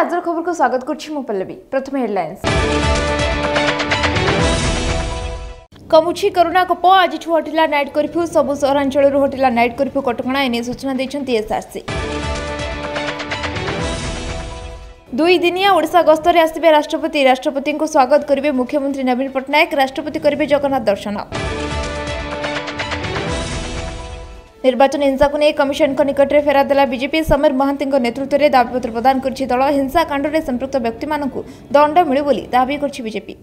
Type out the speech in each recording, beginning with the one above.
आजर खबर को स्वागत करछि मु पल्लवी। प्रथम हेडलाइंस। कमुछि कोरोना कप आज हटिला नाइट कर्फ्यू सबु सहरांचल हटिला नाइट कर्फ्यू कटकणा एने सूचना दैछन्ती एसआरसी। 2 दिनिया ओडिशा गस्तरे आसिबे राष्ट्रपति को स्वागत करिवे मुख्यमंत्री नवीन पटनायक। राष्ट्रपति करिवे जगन्नाथ दर्शन। निर्वाचन हिंसा को नहीं कमिशन निकट में फेरा देला बीजेपी। समीर महांती नेतृत्व में दाबीपत्र प्रदान कर दल। हिंसा कांड में संपृक्त व्यक्ति मानक दंड मिलू बोली दाबी कर बीजेपी।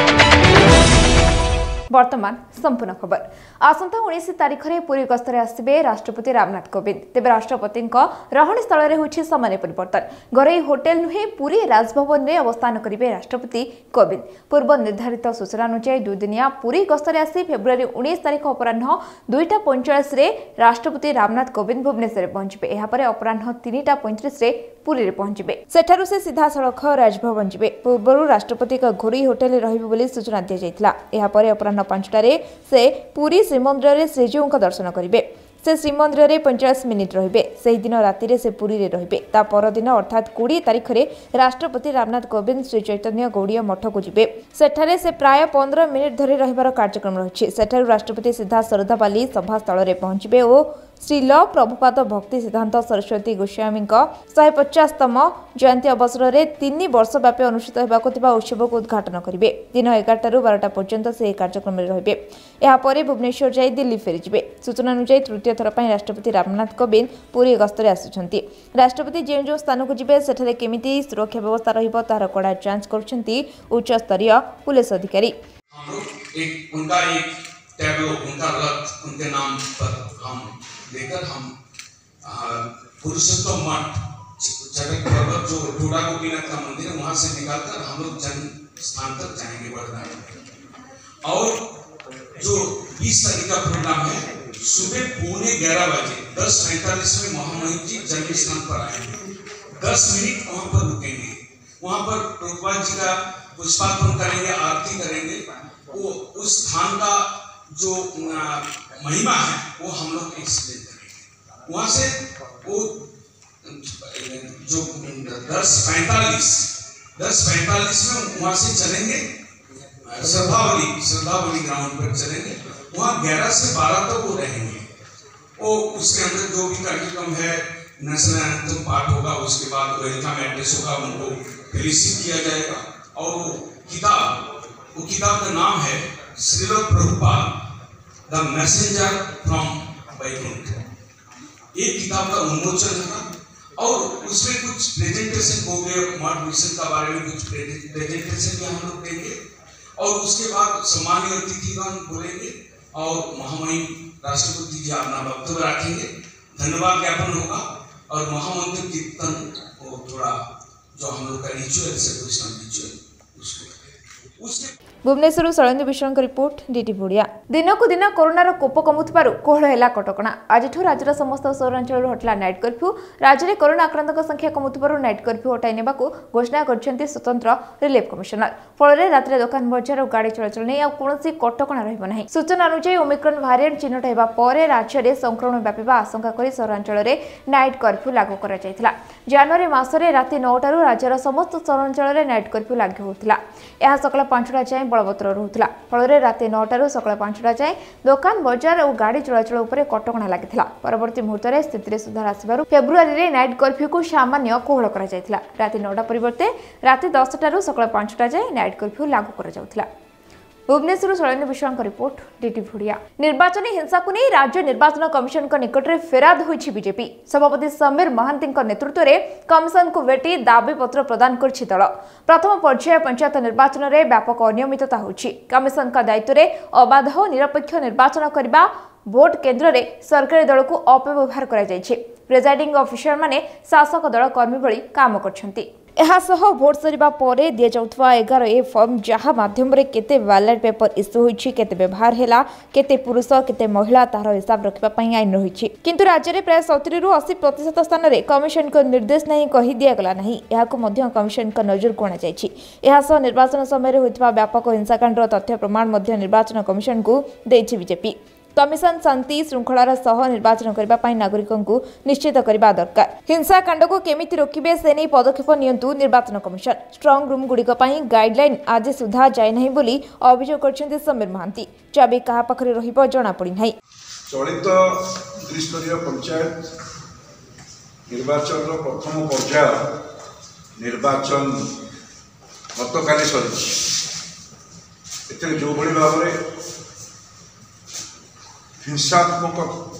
वर्तमान संपूर्ण खबर। आसंता 19 तारिख में पुरी गस्तरे आसिबे राष्ट्रपति रामनाथ कोविंद। तेबे राष्ट्रपति रहणी स्थल में होछि सामान्य परिवर्तन। घरे होटेल नुहे पुरी राजभवन में अवस्थान करिवे राष्ट्रपति कोविंद। पूर्व निर्धारित सूचना अनुसार 2 दिनिया पुरी गस्तरे आसी फेब्रुआरी 19 तारिख अपराह्न 2:45 रे राष्ट्रपति रामनाथ कोविंद भुवनेश्वर पहुंचे। यापर अपराह्न 3:35 रे पुरी रे पहुंचे। सेठारु से सीधा सड़क राजभवन जिबे। पूर्व राष्ट्रपति घोरी होटेल रहिबे बोली सूचना दिया जायतिला। यापर अपराह्न 5टारे से पुरी श्रीमंदिर में श्रीजीव दर्शन करेंगे। से श्रीमंदिर में 50 मिनिट रहिबे। से दिन राति से पुरी रे रहिबे। ता परदिन अर्थात 20 तारिख में राष्ट्रपति रामनाथ कोविंद श्री चैतन्य गौड़ीय मठ को जिबे। सेठारे से प्राय 15 मिनिट धरी रहिबार कार्यक्रम रहिछि। सेठारु राष्ट्रपति सीधा सरदाबाली सभा स्थल में पहुंचे और श्रील प्रभुपाद भक्ति सिद्धांत सरस्वती गोस्वामी 150तम जयंती अवसर में 3 वर्ष व्यापी अनुष्ठित होगा उत्सव को उद्घाटन करेंगे। दिन 11 12 पर्यंत से कार्यक्रम में रहिबे। यापर भुवनेश्वर जाई दिल्ली फेरीजिबे। सूचना अनुसार तृतीय थर पर राष्ट्रपति रामनाथ कोविंद पुरी गस्तरे आसुछन्ती। राष्ट्रपति जो स्थान को जिबे सेठारे केमिति सुरक्षा व्यवस्था रहिबो तार कड़ा जांच करुछन्ती उच्च स्तरीय पुलिस अधिकारी। उनका एक टैब्लो, उनका रथ उनके नाम पर हम लेकर हम पुरुषोत्तम मठ चटक पर्वत जो टूडा गोपीनाथ का मंदिर है वहां से निकालकर हम लोग जन्म स्थान तक जाएंगे बड़गांव। और जो 20 तारीख का प्रोग्राम है सुबह 11:15 बजे 10:45 में महामहिम जी जन्म स्थान पर आएंगे। 10 मिनट वहां पर रुकेंगे। वहां पर प्रभुपाद जी का पुष्पार्पण करेंगे, आरती करेंगे। वो उस स्थान का जो महिमा है वो हम लोग एक्सप्लेन करेंगे। वहां से वो जो 10:45 में वहां से चलेंगे श्रद्धावली ग्राउंड पर चलेंगे। वहां 11 से 12 तक वो रहेंगे। वो उसके अंदर जो भी कार्यक्रम है नेशनल एंथम पाठ होगा, उसके बाद वेलकम एड्रेस होगा, उनको रिसीव किया जाएगा। और वो किताब का नाम है Srila Prabhupada the messenger from Vaikuntha. एक किताब का उन्मोचन होगा और उसमें कुछ प्रेजेंटेशन हो गए, मठ मिशन का बारे में कुछ प्रेजेंटेशन भी हम लोग देंगे। और उसके बाद सम्मानीय अतिथिगण बोलेंगे और महामहिम राष्ट्रपति जी अपना वक्तव्य रखेंगे। धन्यवाद ज्ञापन होगा और महामंत्र कीर्तन वो थोड़ा जो हम लोग का रिचुअल से वैष्णव रिचुअल उसके भुवनेश्वर शैलेन्द्र विश्वास रिपोर्ट डीटी भोड़िया। दिन को दिन कोरोनार कोप कमुथिबारु कोहल हैला कटकणा। आज राज्यर समस्त सहरांचल हटिला नाइट कर्फ्यू। राज्य में कोरोना आक्रांतक संख्या कमुथिबारु नाइट कर्फ्यू हटाई नेबाकू घोषणा करछन्ती स्वतंत्र रिलीफ कमिशनर। फल रात्रि दुकान बजार और गाड़ी चलाचल नहीं आ कोनोसी कटकणा रहिबो नाही। सूचना अनुसार ओमिक्रॉन भारिएंट चिन्हट हेबा परे राज्य में संक्रमण व्यापीबा आशंका करी सहरांचल में नाइट कर्फ्यू लागू करा जायतिला। जनवरी मासरे राति 9टारू राज्यर समस्त सहरांचल में नाइट कर्फ्यू लागू होतिला। यह सकाळ 5टा जाए बलवत्तर रहुला। फल राति 9टारू सकाळ 5टा जाए दुकान बजार और गाड़ी चलाचल उपर कटकणा लागिथिला। परवर्ती मुहूर्त में स्थिति सुधार आसबारु फेब्रुआरी रे नाइट कर्फ्यू को सामान्य कोहल करा जायतिला। राति 9टा परिवर्ते राति 10टारू सकाळ 5टा जाए नाइट कर्फ्यू लागू करा जाउथिला। भुवनेश्वर शैलेन्द्र विश्वास रिपोर्ट डीटी भोड़िया। निर्वाचन हिंसा को नहीं राज्य निर्वाचन कमिशन निकट में फेराद होइछि बीजेपी। सभापति समीर महांती नेतृत्व में कमिशन को भेटी दाबीपत्र प्रदान कर दल। प्रथम पर्याय पंचायत निर्वाचन में व्यापक अनियमितता होछि। कमिशन का दायित्व में अबाध और निरपेक्ष निर्वाचन करने भोट केन्द्र में सरकारी दल को अपव्यवहार करा जायछि। प्रेजाइडिंग ऑफिसर माने शासक दल कर्मी भली काम करछन्ति। भोट सरीबा परे दिया जाउथवा 11A फॉर्म जहाँ माध्यम रे केते बैलेट पेपर इश्यू होइछि, केते व्यवहार हैला, केते पुरुष केते महिला तार हिसाब रखिबा पई आईन रहिछि। किंतु राज्य रे प्राय 70 रु 80% स्थान रे कमिशन को निर्देश नहीं कहि दिया गला नहीं। याको मध्य कमिशन का नजर कोणा जायछि। एहा सह निर्वाचन समय रे होइतवा व्यापक हिंसाकांडर तथ्य प्रमाण मध्य निर्वाचन कमिशन को देछि बीजेपी। कमिशन शांति श्रृंखलार सह निर्वाचन करने पर नागरिकों को निश्चित करने दरकार। हिंसाकांड को केमिति रोकिबे से नहीं पदक्षेप नियंतु निर्वाचन कमिशन। स्ट्रांग रूम गुड़िक गाइडलाइन आज सुधा जाए नहीं बोली अभियोग करछन्ति समीर महांती। चाबी कहा पाखरे रहिबो जणा पड़ी नाही। चलित त्रिस्तरीय पंचायत निर्वाचन प्रथम पर्याय निर्वाचन गतकाली सरी जो भाई भाव में हिंसात्मक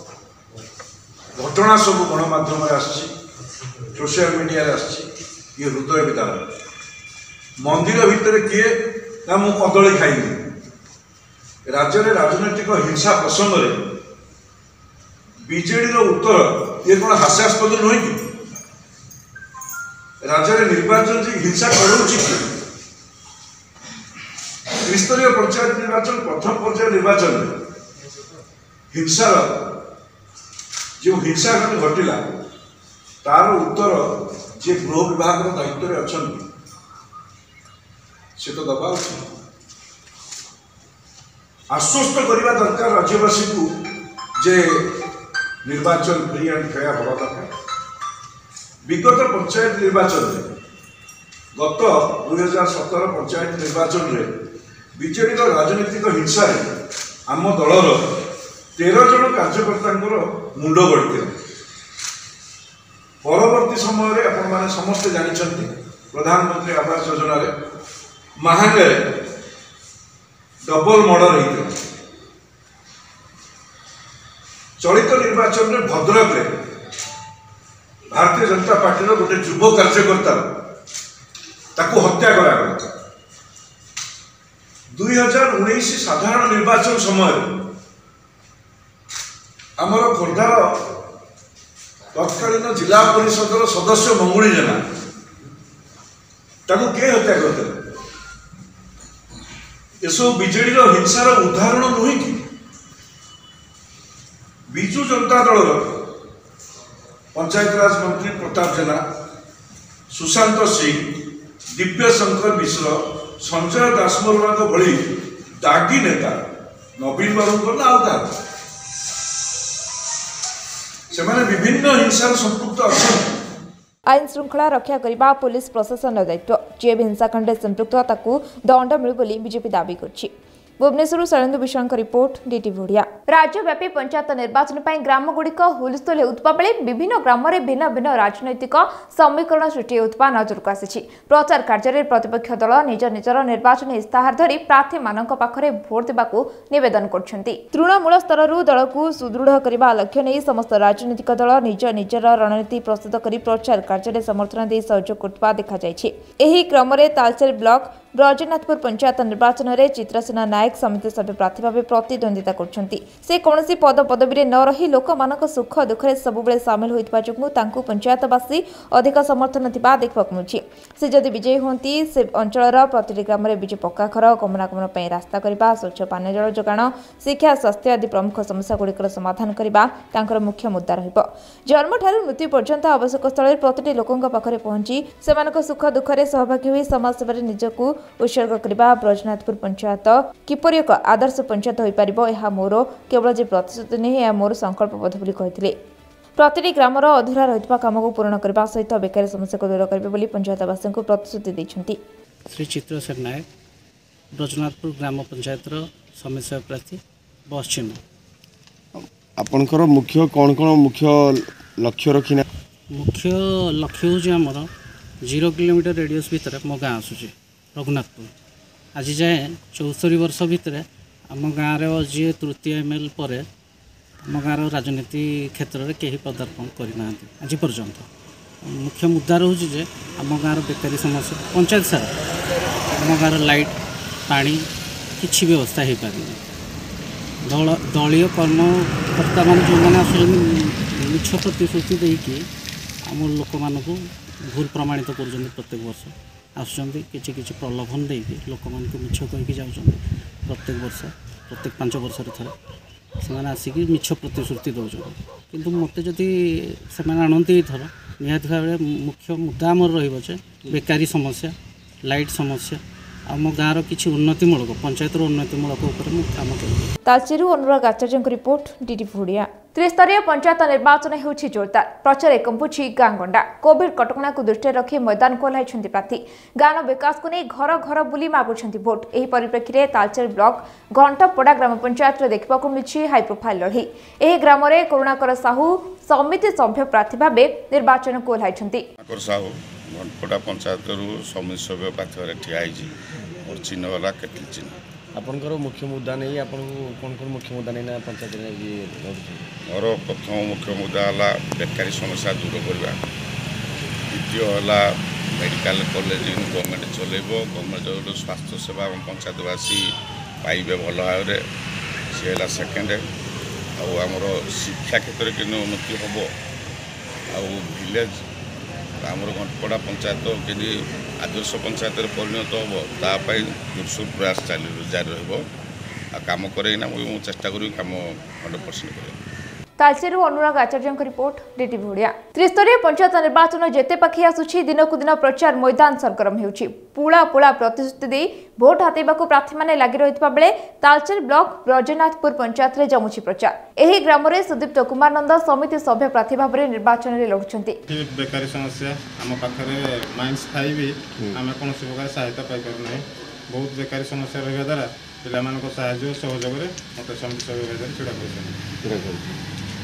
घटना सब गणमाध्यम सोशल मीडिया ये हृदय विदारण मंदिर भितर किए ना मु कदली खाइनी राज्य में राजनैतिक हिंसा प्रसंग में बीजेडी उत्तर ये कौन हास्यास्पद नुहे कि राज्य में निर्वाचन जी हिंसा करुच्ची त्रिस्तरीय पंचायत निर्वाचन प्रथम पर्याय निर्वाचन में हिंसार जो हिंसाकांड घटला तार उत्तर जे गृह विभाग दायित्व में अच्छा से तो दबा आश्वस्त करने दरकार राज्यवासी को जे निर्वाचन फ्री एंड फेयर हवा दरकार। विगत पंचायत निर्वाचन में गत 2017 पंचायत निर्वाचन में बीजेडी राजनीतिक हिंसा आम दलर 13 जन कार्यकर्ता मुंड गढ़ी परवर्ती समय आपण मैंने समस्ते जानते प्रधानमंत्री आवास योजना महांगे डबल मर्डर होता चलित निर्वाचन में भद्रक रे भारतीय जनता पार्टी गोटे युव कार्यकर्ता ताकू हत्या करा 2019 साधारण निर्वाचन समय आमर खोर्धार तत्कालीन जिला परिषद सदस्य मंगुली जेना ताकू किए हत्या करते सब बीजेडी हिंसार उदाहरण नुहे कि विजु जनता दल पंचायतराज मंत्री प्रताप जेना सुशांत सिंह दिव्य शंकर मिश्र संजय दासमरुआ भली दागी नेता नवीन बाबू ना से विभिन्न हिंसा संपुक्त अच्छा आईन श्रृंखला रक्षा करने पुलिस प्रशासन दायित्व जे भी हिंसाकांड संपृक्त ताकू दंड मिलू बोली बीजेपी दावी करछि। भुवनेश्वर शैलेंद्र विश्वास रिपोर्ट डीटीवी ओडिया। राज्यव्यापी पंचायत निर्वाचन पर ग्रामगुड़िक हुलस्थुल होता बेले विभिन्न ग्राम में भिन्न भिन्न राजनैतिक समीकरण सृष्टि होता नजरक आसी। प्रचार कार्य प्रतिपक्ष दल निज निजर निर्वाचन इस्ताहार धरी प्रार्थी मानक पाखरे भोट देबाकू निवेदन करछन्ति। तृणमूल स्तर दल को सुदृढ़ करने लक्ष्य नहीं समस्त राजनीतिक दल निज निजर रणनीति प्रस्तुत कर प्रचार कार्य समर्थन दे सहयोग करता देखा जायछि। एही क्रम में तालचेर ब्लॉक ब्रजनाथपुर पंचायत निर्वाचन में चित्रसेना नायक समिति सभ्य प्रार्थी भाव प्रतिद्वंदिता करछन्ति। से कौनसी पद पदवी न रही लोक मानक सुख दुखे सबुबले सामिल होइतबा जोगु तांकु पंचायतवासी अधिक समर्थन थिबा देखबाक मिलछि। से जदि विजयी होंती से अंचलर प्रतिटी ग्राम में विजु पक्का घर गमनागमन पर रास्ता करबा स्वच्छ पानीय जल जोगाण शिक्षा स्वास्थ्य आदि प्रमुख समस्या गुड़िकर समाधान करबा तांकर मुख्य मुद्दा रहिबो। जन्म ठारू मृत्यु पर्यंत आवश्यक स्थल प्रतिटी लोकंक पाखरे पहुंची सेमानक सुख दुखे सहभागी होई समाज सेवारे निजकू उत्सर्ग करबा ब्रजनाथपुर पंचायत किपरि एक आदर्श पंचायत हो पारिबो यह मोर केवल जे प्रतिश्रुति नहीं यह मोर संकल्पबद्ध बोली कहिथिले। प्रतिटी ग्रामर अधूरा रहितबा काम को पूर्ण करबा सहित बेकारी समस्या को दूर करबे बोली पंचायतवासी को प्रतिश्रुति दैछन्ति। श्री चित्रसेना नायक ब्रजनाथपुर ग्राम पंचायत समस्या प्रार्थी बस चिन्ह आपनकर मुख्य कौन कौन मुख्य लक्ष्य रखिना मुख्य लक्ष्य हूँ आमर 0 किलोमीटर रेडियस भितर मो गाँ आसूँ रघुनाथपुर आज जाए 74 वर्ष भितर आम गाँव जी तृतीय एमएल पर आम गाँव राजनीति क्षेत्र में कहीं पदार्पण करना आज पर्यंत मुख्य मुद्दा रोचे जे आम गाँव बेकारी समस्या पंचायत सारा आम गाँव लाइट पानी किसी व्यवस्था हो पारे दलीय कर्मकर्ता मान जो मैंने आस मिछ प्रतिश्रुति देकी आम लोक मान भूल प्रमाणित कर प्रत्येक वर्ष आसुँच किसी प्रलोभन देकी लोक मान मिछ कहीकि जाऊँ प्रत्येक वर्ष प्रत्येक 5 वर्ष थे से आसिक मिछ प्रतिश्रुति दौरान किंतु मत जदि से आणती थर निहत भाव मुख्य मुद्दा आमर रे बेकारी समस्या लाइट समस्या आम गाँव किसी उन्नतिमूलक पंचायतर उन्नतिमूलक काम करेंगे। तालचेरू अनुराग आचार्य रिपोर्ट डीडी भोड़िया। त्रिस्तरीय पंचायत निर्वाचन होउछि जोरदार प्रचार कंपुछि गाँ गंडा कोविड कटकणा को दृष्टि रखी मैदान को ओह्लाइछन्ति प्रार्थी गाँव विकास को नहीं घर घर बुली मागुछन्ति भोट। एही परिप्रेक्षी रे तालचेर ब्लॉक घंटपड़ा ग्राम पंचायत रे देखबाकू मिछि हाई प्रोफाइल लड़ई। एही ग्राम रे करुणाकर साहू समिति सभ्य प्रार्थी भाबे निर्वाचन को ओह्लाइछन्ति। साहू घंटपड़ा पंचायत रु समिति सभ्य प्रार्थी ठिया और चिन्ह वाला केटल चिन्ह आपनकर मुख्य मुद्दा नहीं आपन कौन कौन मुख्य मुद्दा नहीं पंचायत मोर प्रथम मुख्य मुद्दा है बेकारी समस्या दूर करवा द्वितीय है मेडिकल कॉलेज गवर्नमेंट चलेब गवर्नमेंट जो स्वास्थ्य सेवा पंचायतवासी पाइबे भल भाव सी है सेकेंड आमर शिक्षा क्षेत्र के उन्नति हम आिलेज आमर घंटपड़ा पंचायत के आदर्श पंचायत परिणत हम तापाई पुरसुर प्रयास जारी रम करना मुझे चेष्टा करी कम 100% कर। तालचेरू अनुराग आचार्य रिपोर्ट डीटी भोड़िया। त्रिस्तरीय पंचायत निर्वाचन जेते पाखी आसुछि दिनक दिन प्रचार मैदान सरगरम हेउछि। पुला पुला प्रतिश्रुति दे भोट हातेबाकू प्रार्थी माने लागि रहितबा बेले तालचेर ब्लॉक ब्रजनाथपुर पंचायत रे जमुछि प्रचार। एही ग्राम रे सुदीप्त कुमार नंद समिति सभ्य प्रार्थी भाबरे निर्वाचन रे लढुछन्ति। बेकारी समस्या हम पाखरे माइंस खाइबी आमे कोनोसी प्रकार सहायता पाइ पर नै बहुत बेकारी समस्या रहबा द्वारा पिला मानको सहायता सहयोग रे मते समिति सभ्य भाबरे छुडा करछन।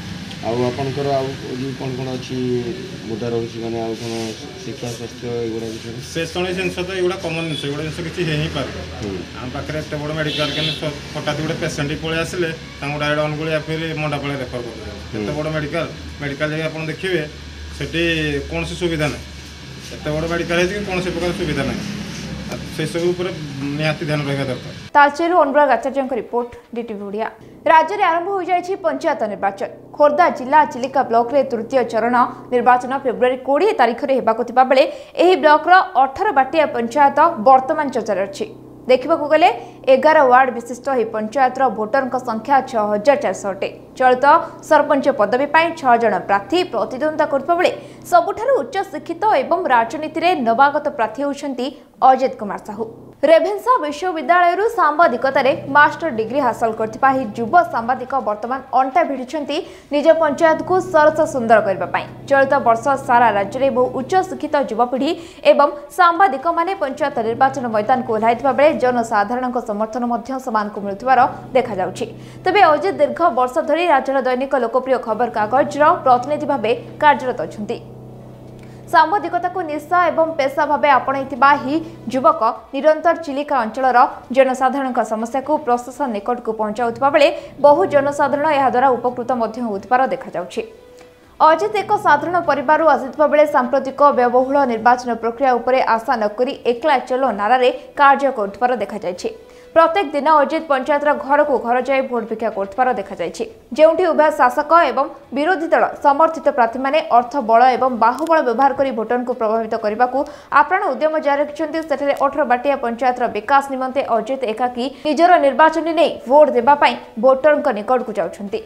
आपनकर कौन कौन अच्छी मुद्दा रही मैंने कौन शिक्षा स्वास्थ्य एगुड़ा शेषणीय जिन तो ये कमन जिन एगुड़ा जिन किसी हो ही पारे आम पाखे एत बड़ मेडिकल के हठात गोटे पेसेंट पलि आसिले डायरेक्ट अनुगुल या फिर मंडापाड़ा रेफर कर एत बड़ मेडिकल मेडिकल जगह आप देखिए सेठी कौन सुविधा ना एत बड़ मेडिकल है कौन प्रकार सुविधा ना से सब निहाती ध्यान रखा दरकार। तालचेरू अनुराग आचार्य रिपोर्ट डीटी भोड़िया। राज्य में आरंभ हो जाएगी पंचायत निर्वाचन। खोर्धा जिला चिलिका ब्लॉक रे तृतीय चरण निर्वाचन फेब्रुआरी 20 तारिख में होबाकु थिबा बेले एही ब्लॉक रो 18 बाटिया पंचायत वर्तमान चर्चा अछि। देखा गले 11 वार्ड विशिष्ट ही पंचायत भोटर संख्या 6400 अटे। चलित सरपंच पदवी 6 जन प्रार्थी प्रतिद्वंदिता करथिबा बेले सबुठारु उच्च शिक्षित एवं राजनीति रे नवागत प्रार्थी होउछन्ति अजित कुमार साहू। रेभेन्सा विश्वविद्यालय सांबादिकतार मास्टर डिग्री हासिल करथिबा ही युवा सांबादिक वर्तमान अंटा भिड़ुछन्ति निज पंचायत को सरस सुंदर करबा। चलित वर्ष सारा राज्य में बहु उच्च शिक्षित युवापीढ़ी एवं सांबादिक माने पंचायत निर्वाचन मैदान को ओह्लाइथिबा बेले जनसाधारण समर्थन मध्य समान को मिलुथिबार देखा जाउछि। तबे अजित दीर्घ वर्ष धरी राज्यर दैनिक लोकप्रिय खबर कागज प्रतिनिधि भावे कार्यरत अछन्ति। सांबादिकता को निशा एवं पेशा भाव आपणा ही युवक निरंतर चिलिका अंचल जनसाधारण समस्या को प्रशासन निकट को पहुंचाउथिबा बेले बहु जनसाधारण यह द्वारा उपकृत होउथिबार देखा जाउछि। अजित एक साधारण परिवार आसिथिबा बेले सांप्रतिक व्ययबहुल निर्वाचन प्रक्रिया उपरे आशा नकरी एकला चलो नारे कार्य करथिबार देखा जायछि। प्रत्येक दिन अजित पंचायत घर को घर जाए भोट भिक्षा करथिबार देखा जायछि। जेउठी उभय शासक एवं विरोधी दल समर्थित प्रार्थी माने अर्थ बल एवं बाहुबल व्यवहार करी भोटर को प्रभावित करने को आप्राण उद्यम जारी रखिछन्ति। सेठरे 18 बाटिया पंचायत विकास निमंते अजित एकाकी निजर निर्वाचन नै भोट देबा पई भोटर निकट को जाउछन्ति।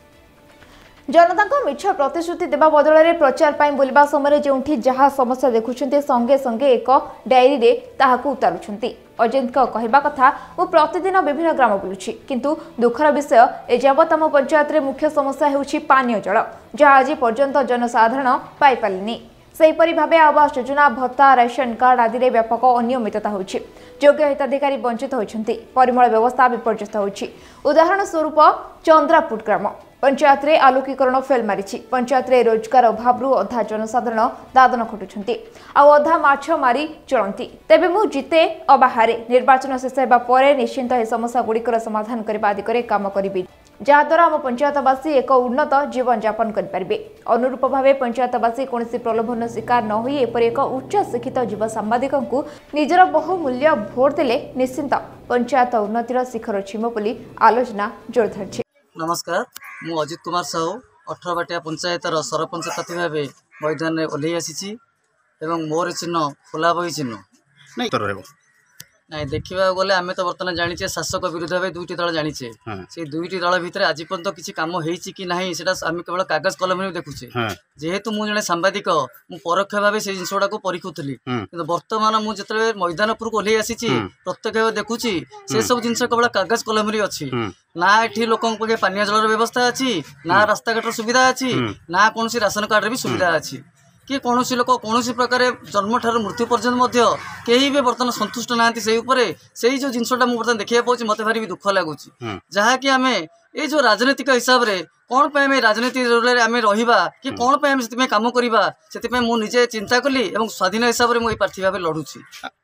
जनता को मिछ प्रतिश्रुति देवा बदल में प्रचार पाई बुलवा समय जो जहाँ समस्या देखुंटे संगे संगे एक डायरी रे ताहाकू उतारुछन्ति। अजित कहवा कथा मु प्रतिदिन विभिन्न ग्राम बुलुछि किंतु दुखर विषय एजावत आम पंचायत रे मुख्य समस्या हेउछि पानीय जल जहाँ आज पर्यंत जनसाधारण पाई पालिनी। सेहीपरि भावे आवास योजना भत्ता रेशन कार्ड आदि रे व्यापक अनियमितता होछि। योग्य हिताधिकारी वंचित होइछन्ति। परिमल व्यवस्था विपर्यस्त होछि। उदाहरण स्वरूप चंद्रापुट ग्राम पंचायत रे आलोकीकरण फेल मारिछि। पंचायत रे रोजगार अभाव अधा जनसाधारण दादन खटुछन्ति आ अधा माछ मारी चलंती। तेबे मु जिते अबाहारे निर्वाचन शेष हेबा परे निश्चिंत ए समस्या गुड़िकर समाधान करबा आदि करे काम करिबि जहाद्वारा आम पंचायतवासी एक उन्नत जीवन यापन करें। अनुरूप भाव पंचायतवासी कौन प्रलोभन शिकार न हो एपरि एक उच्च शिक्षित युवा सांबादिक निजर बहुमूल्य भोट देले निश्चिंत पंचायत उन्नतिर शिखर छीम बोली आलोचना जोर धरछि। नमस्कार, मु अजित कुमार साहू 18 बाटिया पंचायतर सरपंच प्रार्थी भाव मैदान में ओह्लई आसी एवं मोर चिन्ह फुला बही चिन्ह ନାଇଁ ଦେଖିବାକୁ ଗଲେ ଆମେ ତ ବର୍ତ୍ତମାନ ଜାଣିଛେ ଶାସକ ବିରୋଧ ଭାବେ ଦୁଇଟି ଦଳ ଜାଣିଛେ ସେ ଦୁଇଟି ଦଳ ଭିତରେ ଆଜି ପର୍ଯ୍ୟନ୍ତ କିଛି କାମ ହେଇଛି କି ନାହିଁ ସେଟା ଆମେ କେବଳ କାଗଜ କଲମରେ ଦେଖୁଛେ। ଯେହେତୁ ମୁଁ ଜଣେ ସାମ୍ବାଦିକ ମୁଁ ପରୋକ୍ଷ ଭାବେ ସେଇ ଜିନିଷ ଗୁଡାକୁ ପରୀକ୍ଷୁଥିଲି, କିନ୍ତୁ ବର୍ତ୍ତମାନ ମୁଁ ଯେତେବେଳେ ମଇଦାନ ଉପରକୁ ଓହ୍ଲେଇ ଆସିଛି ପ୍ରତ୍ୟକ୍ଷ ଭାବେ ଦେଖୁଛି ସେ ସବୁ ଜିନିଷ କେବଳ କାଗଜ କଲମରେ ଅଛି। ନା ଏଠି ଲୋକଙ୍କ ପାଖେ ପାନୀୟ ଜଳର ବ୍ୟବସ୍ଥା ଅଛି, ନା ରାସ୍ତାଘାଟର ସୁବିଧା ଅଛି, ନା କୌଣସି ରାସନ କାର୍ଡରେ ବି ସୁବିଧା ଅଛି, कि कौन लोक कौन प्रकार जन्म ठार मृत्यु पर्यंत कहीं भी बर्तमान संतुष्ट नहांती से जो जिनसा मुझे देखा पाऊँ मत भारी भी दुख लगुच जहाँकि आम ये जो राजनीतिक हिसाब से कौन पर राजनीति आम रहा कि कौन पर से कम करवा से मुझे चिंता कली और स्वाधीन हिसाब से मुझे प्रार्थी भाव लड़ुची।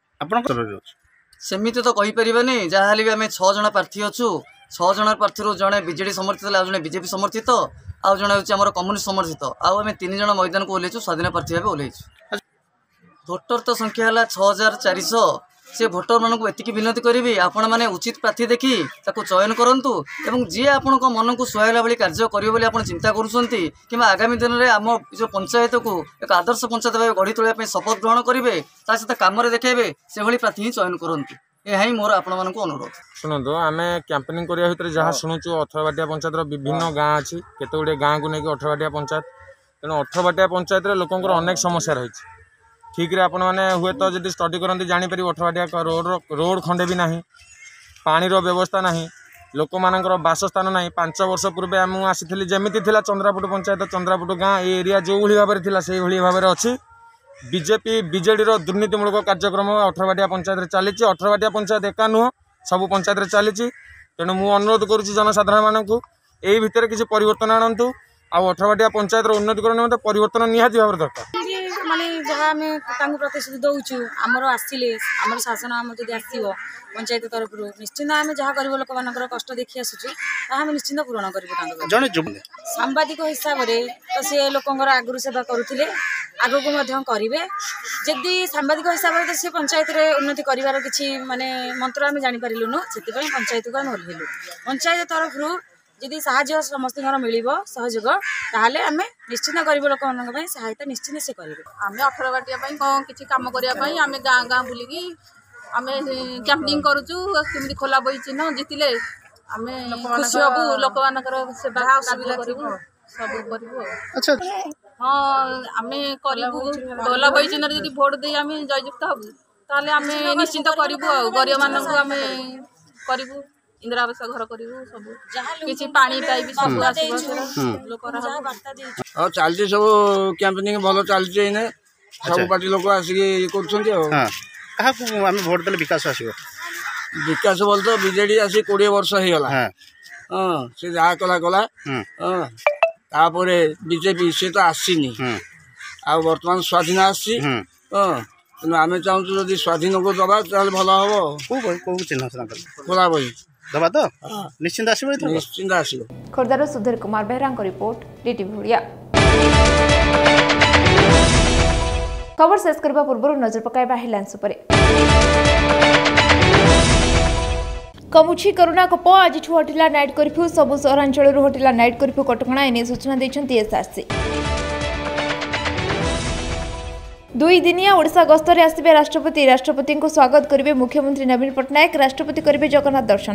सेमती तो कहीपरानी जहाँ भी आम 6 जन प्रार्थी अच्छु 6 जन प्रार्थी जड़े बीजेडी समर्थित आउ जड़े बीजेपी समर्थित आउ जड़े हूँ कम्युनिस्ट समर्थित आउ आम 3 जन मैदान को ओह्लैचु स्वाधीन प्रार्थी भाव ओह्लैचु। भोटर तो संख्या है 6400 से भोटर मान को एतिकी विनती करी आपण मैंने उचित प्रार्थी देखी चयन करूँ और जी आपण मन को सुहाइला भाई कार्य करेंगे आप चिंता करुँच कि आगामी दिन में आम जो पंचायत को एक आदर्श पंचायत भाव गढ़ी तोड़ा शपथ ग्रहण करेंगे सहित कम देखेबे से भाई प्रार्थी ही चयन करूँ। यह मोर आपण मान अनुरोध। शुणु आम कैंपेनिंग करने भितर जहाँ शुणुचु 18 बाटिया पंचायत विभिन्न गाँ अच्छी केते गुड़े गाँ को लेकिन 18 बाटिया पंचायत तेणु 18 बाटिया पंचायत लोकंर अनेक समस्या रही ठीक है आपण मैंने हुए तो जब स्टडी करती जापर 18 बाटिया रोड खंडे भी ना पानीर व्यवस्था ना लोक मानकर बासस्थान ना 5 वर्ष पूर्व आम आसी जमी चंद्रापुट पंचायत चंद्रापुट गाँ ये एरिया जो भाव में से भाव में अच्छी बीजेपी बीजेडी दुर्नीतिमूलक कार्यक्रम 18 बाटिया पंचायत चली 18 बाटिया पंचायत एका नुह सब पंचायत चली तेणु मुझे अनुरोध करुच्ची जनसाधारण मानक यही भितर किसी परिवर्तन आणतु आ 18 बाटिया पंचायत उन्नतिकरण निमंते परिवर्तन निहाती भाव दरकार माने जहाँ आम प्रतिश्रुति दौचु आमर आसिले आम शासन आम जब आसो पंचायत तरफ निश्चिंत आम जहाँ गरीब लोक मान कष्ट देखी आसुचु निश्चिंत पूरण कर सांबादिक हिसाब से तो सी लोकर आगु सेवा करुले आग को करेंगे जदि सांबादिक हिसाब से सी पंचायत उन्नति करार किसी माने मंत्र आम जापारूँ से पंचायत को आम ओह्लैलु पंचायत तरफ जदि साहाय्य समस्त मिल सहयोग ताहले आम निश्चिंत गरीब लोक मान सहायता निश्चिंत से करेंगे। आम 18 बाटिया किसी कम करने आम गाँ गाँ बुलिकी आम कैंपिंग करुचु केमती खोला बही चिन्ह जितिले आम खुशी हबू लोक मानकर सेवा सब करूँ। अच्छा हाँ आम करूँ खोला बही चिन्ह जब भोट दे आम जययुक्त हबू ताहले आम निश्चिंत करूँ गरीब मानक आम करूँ इंदिरा आवास घर करूँ सब किसी पानी पाइबी सब लोक चलती सब कैंपेनिंग भल चलती सब पार्टी लोक आसिक कर भोट देले विकास आसो विकास बोल तो बीजेडी आसी 20 वर्ष हो गला हाँ से जहाँ कला कला हाँ तापर बीजेपी से तो आसीनी आ बर्तमान स्वाधीन आसी हाँ आम चाहूँ जब स्वाधीन को दबा भल हम चिन्ह खोला बही दबा तो निश्चिंत आसो निश्चिंत आसो। खोर्धार सुधीर कुमार बेहरा रिपोर्ट डीटीवी ओडिया। खबर शेष करने पूर्व नजर पकाइबा हेडलाइंस उपरे। कमुछि कोरोना कोप आज हटिला नाइट कर्फ्यू सबु सहरांचल हटिला नाइट कर्फ्यू कटकणा एने सूचना देछन्ती एसआरसी। 2 दिनिया ओडिशा गस्तर आसिबे राष्ट्रपति राष्ट्रपति को स्वागत करेंगे मुख्यमंत्री नवीन पट्टनायक राष्ट्रपति करेंगे जगन्नाथ दर्शन।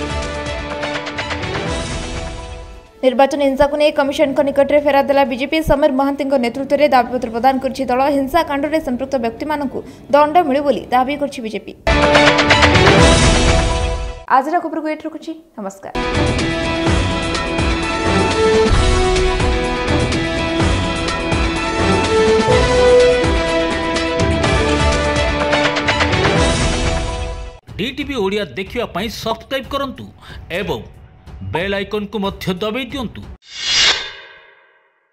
निर्वाचन हिंसा को नहीं कमिशन निकट में फेरा देला बीजेपी समीर महांती नेतृत्व में दाबीपत्र प्रदान कर दल हिंसा कांड में संपृक्त व्यक्ति मानक दंड मिलू बोली दाबी कर बीजेपी। आज खबर को ये रखुची नमस्कार। डीटीवी ओडिया देखिवा पाई सब्सक्राइब करंतु एवं बेल आइकन को मध्य दबाई दियंतु।